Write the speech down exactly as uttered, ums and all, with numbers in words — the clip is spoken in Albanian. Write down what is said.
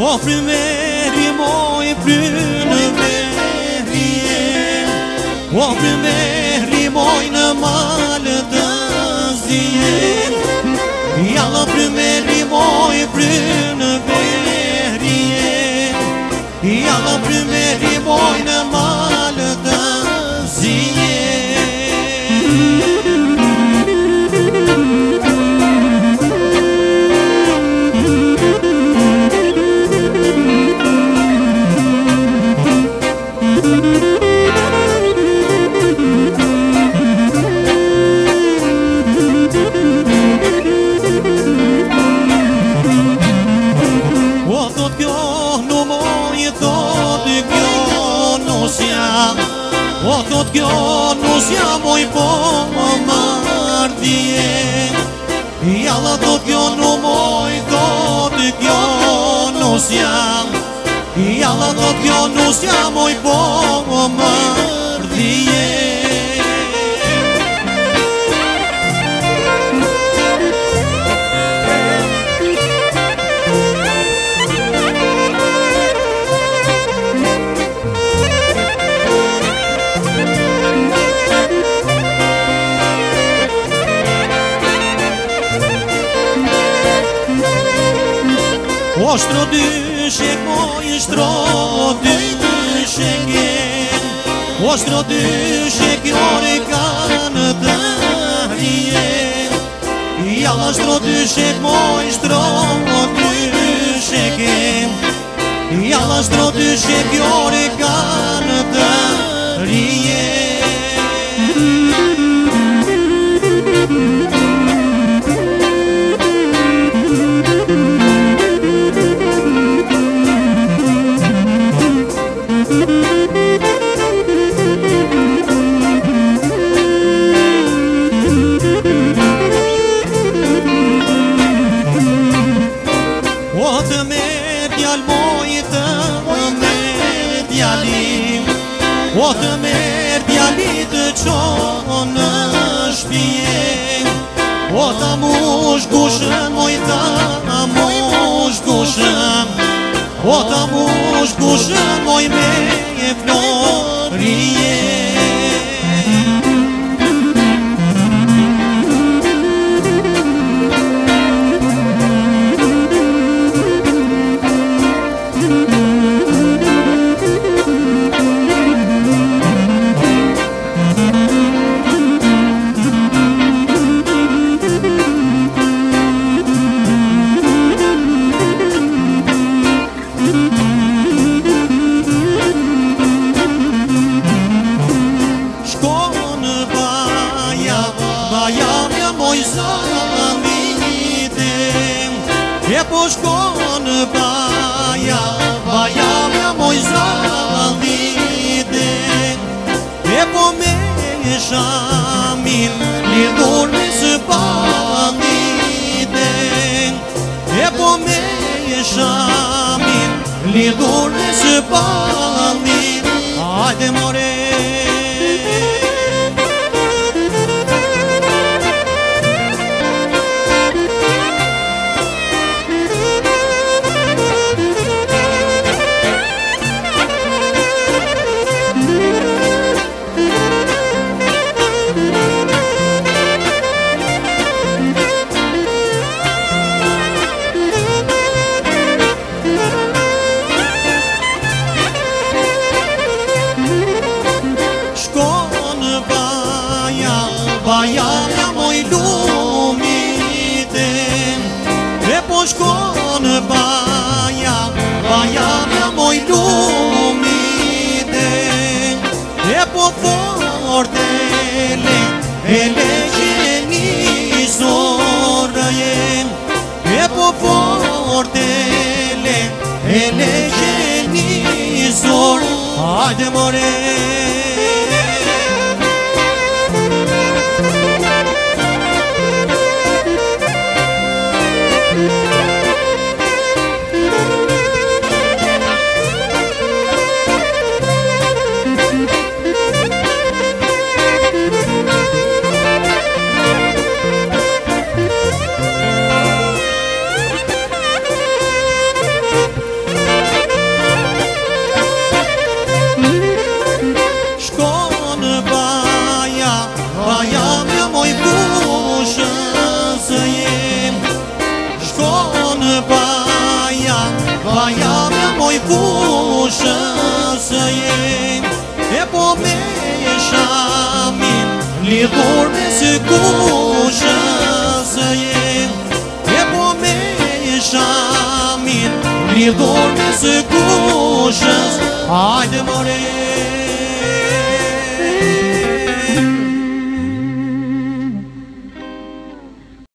O frymeri moj frynëverje, o frymeri moj në malë të zjen. Jalla frymeri moj frynëverje, jalla frymeri moj në malë të zjen. O thot kjo nus jam moj po më mardhje. Jalla thot kjo nu moj, thot kjo nus jam. Jalla thot kjo nus jam moj po më mardhje. O shtro dyshek moj, shtro dyshek jen. O shtro dyshek jore kanë të hrien. Jalla shtro dyshek moj, shtro dyshek jen. Jalla shtro dyshek jore kanë të hrien. O të merë djali të qonë në shpije. O ta mush gushën, moj ta mush gushën. O ta mush gushën, moj me e florije. E po shkonë baja, baja me moj zalide. E po me shamin, lidhur me së palide. E po me shamin, lidhur me së palide. Hajde more. Baja mja moj lumite. E po shkonë baja, baja mja moj lumite. E po forte le, e le qeni zorëje. E po forte le, e le qeni zorë. Hajde more. fushës jem. E po me shamin lidhur me së kushës jem. E po me shamin lidhur me së kushës. Hajde more